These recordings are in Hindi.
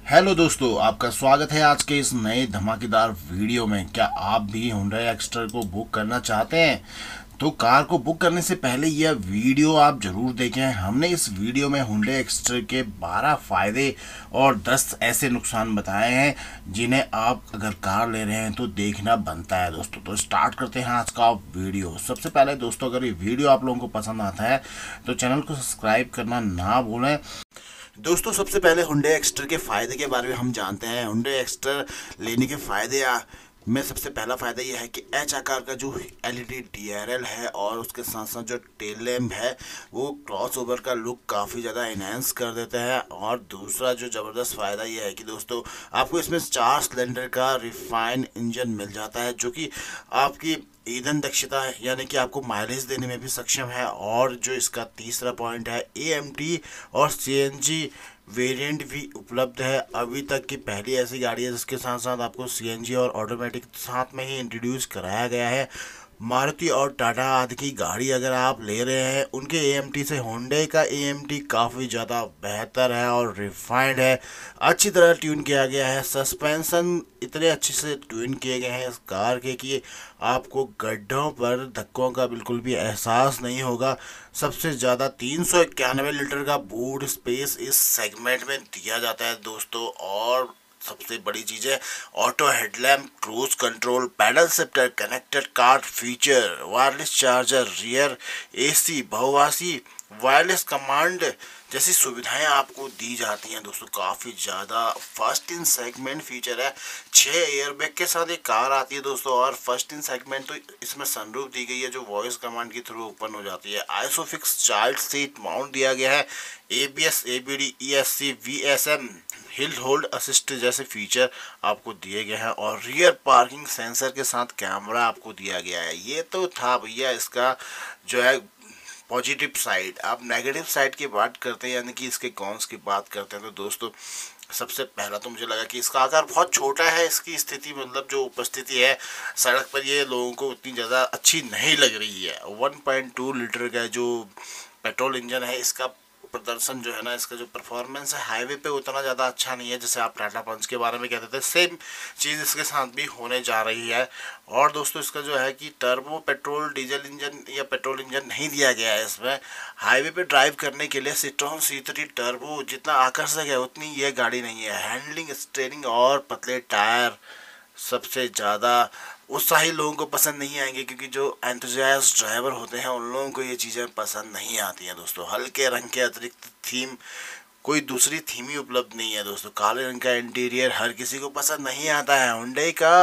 हेलो दोस्तों, आपका स्वागत है आज के इस नए धमाकेदार वीडियो में। क्या आप भी Hyundai एक्स्टर को बुक करना चाहते हैं? तो कार को बुक करने से पहले यह वीडियो आप जरूर देखें। हमने इस वीडियो में Hyundai एक्स्टर के 12 फायदे और 10 ऐसे नुकसान बताए हैं जिन्हें आप अगर कार ले रहे हैं तो देखना बनता है दोस्तों। तो स्टार्ट करते हैं आज का वीडियो। सबसे पहले दोस्तों, अगर ये वीडियो आप लोगों को पसंद आता है तो चैनल को सब्सक्राइब करना ना भूलें। दोस्तों, सबसे पहले Hyundai एक्स्टर के फ़ायदे के बारे में हम जानते हैं। Hyundai एक्स्टर लेने के फ़ायदे में सबसे पहला फ़ायदा यह है कि एच आकार का जो एलईडी डीआरएल है और उसके साथ साथ जो टेल लैम्प है वो क्रॉस ओवर का लुक काफ़ी ज़्यादा इन्हेंस कर देता है। और दूसरा जो ज़बरदस्त फ़ायदा यह है कि दोस्तों आपको इसमें 4 सिलेंडर का रिफाइन इंजन मिल जाता है जो कि आपकी ईंधन दक्षता है, यानी कि आपको माइलेज देने में भी सक्षम है। और जो इसका तीसरा पॉइंट है, एएमटी और सीएनजी वेरिएंट भी उपलब्ध है। अभी तक की पहली ऐसी गाड़ी है जिसके साथ साथ आपको सीएनजी और ऑटोमेटिक साथ में ही इंट्रोड्यूस कराया गया है। मारुति और टाटा आदि की गाड़ी अगर आप ले रहे हैं उनके एएमटी से Hyundai का एएमटी काफ़ी ज़्यादा बेहतर है और रिफाइंड है, अच्छी तरह ट्यून किया गया है। सस्पेंशन इतने अच्छे से ट्यून किए गए हैं इस कार के कि आपको गड्ढों पर धक्कों का बिल्कुल भी एहसास नहीं होगा। सबसे ज़्यादा 391 लीटर का बूट स्पेस इस सेगमेंट में दिया जाता है दोस्तों। और सबसे बड़ी चीज़ है auto headlamp, cruise control, paddle shifter, connected car feature, wireless charger, rear AC, बहुभाषी वायरलेस कमांड जैसी सुविधाएं आपको दी जाती हैं दोस्तों। काफ़ी ज़्यादा फर्स्ट इन सेगमेंट फीचर है। 6 एयरबैग के साथ एक कार आती है दोस्तों। और फर्स्ट इन सेगमेंट तो इसमें सनरूफ दी गई है जो वॉइस कमांड के थ्रू ओपन हो जाती है। आइसोफिक्स चाइल्ड सीट माउंट दिया गया है। ABS, ABD, ESC, VSM, hill hold assist जैसे फीचर आपको दिए गए हैं। और रियर पार्किंग सेंसर के साथ कैमरा आपको दिया गया है। ये तो था भैया इसका जो है पॉजिटिव साइड। आप नेगेटिव साइड की बात करते हैं, यानी कि इसके कॉन्स की बात करते हैं, तो दोस्तों सबसे पहला तो मुझे लगा कि इसका आकार बहुत छोटा है। इसकी स्थिति मतलब जो उपस्थिति है सड़क पर ये लोगों को उतनी ज़्यादा अच्छी नहीं लग रही है। 1.2 लीटर का जो पेट्रोल इंजन है इसका प्रदर्शन जो है ना, इसका जो परफॉर्मेंस है हाईवे पे उतना ज़्यादा अच्छा नहीं है जैसे आप टाटा पंच के बारे में कहते थे। सेम चीज़ इसके साथ भी होने जा रही है। और दोस्तों इसका जो है कि टर्बो पेट्रोल डीजल इंजन या पेट्रोल इंजन नहीं दिया गया है इसमें। हाईवे पे ड्राइव करने के लिए सिट्रोन C3 टर्बो जितना आकर्षक है उतनी ये गाड़ी नहीं है। हैंडलिंग, स्टीयरिंग और पतले टायर सबसे ज़्यादा उत्साही लोगों को पसंद नहीं आएंगे, क्योंकि जो एंथुजियास्ट ड्राइवर होते हैं उन लोगों को ये चीज़ें पसंद नहीं आती हैं दोस्तों। हल्के रंग के अतिरिक्त थीम कोई दूसरी थीम ही उपलब्ध नहीं है दोस्तों। काले रंग का इंटीरियर हर किसी को पसंद नहीं आता है। Hyundai का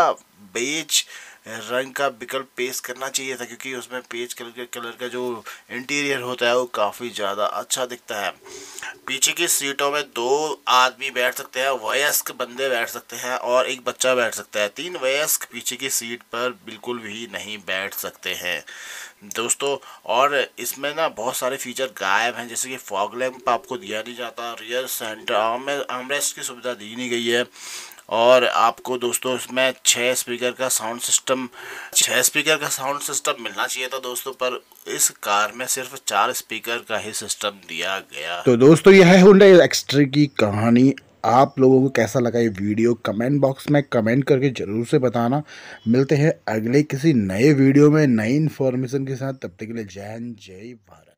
बेज रंग का विकल्प पेश करना चाहिए था, क्योंकि उसमें पेज कलर का जो इंटीरियर होता है वो काफ़ी ज़्यादा अच्छा दिखता है। पीछे की सीटों में 2 आदमी बैठ सकते हैं, वयस्क बंदे बैठ सकते हैं और एक बच्चा बैठ सकता है। 3 वयस्क पीछे की सीट पर बिल्कुल भी नहीं बैठ सकते हैं दोस्तों। और इसमें ना बहुत सारे फीचर गायब हैं, जैसे कि फॉग लैंप आपको दिया नहीं जाता, रियर सेंटर आर्मरेस्ट की सुविधा दी नहीं गई है। और आपको दोस्तों इसमें 6 स्पीकर का साउंड सिस्टम मिलना चाहिए था दोस्तों, पर इस कार में सिर्फ 4 स्पीकर का ही सिस्टम दिया गया। तो दोस्तों यह है Hyundai एक्स्टर की कहानी। आप लोगों को कैसा लगा ये वीडियो कमेंट बॉक्स में कमेंट करके ज़रूर से बताना। मिलते हैं अगले किसी नए वीडियो में नई इन्फॉर्मेशन के साथ। तब तक के लिए जय हिंद, जय भारत।